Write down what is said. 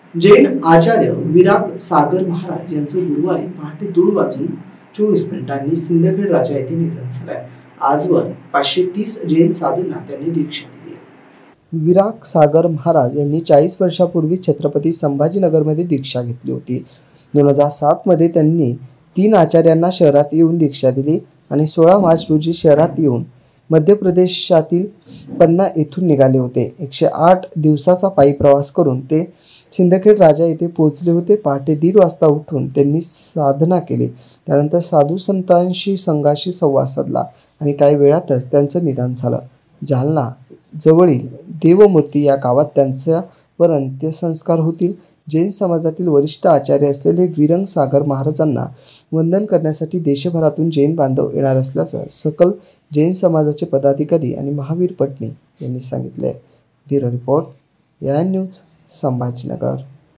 जैन आचार्य विराग सागर महाराज यांचं गुरुवारी पहाटे 2:24 सिंदखेड राजा येथे निधन झालंय। आजवर 530 जैन साधूंना त्यांनी दीक्षा दिली आहे। विराग सागर महाराज यांनी 40 वर्षापूर्वी छत्रपती संभाजीनगरमध्ये दीक्षा घेतली होती। 2007 मध्ये त्यांनी 3 आचार्यांना शहरात येऊन दीक्षा दिली आणि 16 मार्च रोजी शहरात येऊन मध्य प्रदेशातील पन्ना येथून निघाले होते। 108 दिवसाचा पायी प्रवास करून ते सिंदखेड राजा येथे पोहोचले होते। पहाटे 1:30 वाजता उठून त्यांनी साधना केली। त्यानंतर साधू संतांशी संघाशी संवाद साधला आणि काही वेळातच त्यांचं निधन झालं। जालना जवळील देवमूर्ती या गावात त्यांच्यावर अंत्यसंस्कार होतील। जैन समाजातील वरिष्ठ आचार्य असलेले विरंग सागर महाराजांना वंदन करण्यासाठी देशभरातून जैन बांधव येणार असल्याचं सकल जैन समाजाचे पदाधिकारी आणि महावीर पटणे यांनी सांगितले। ब्युरो रिपोर्ट, या न्यूज, संभाजीनगर।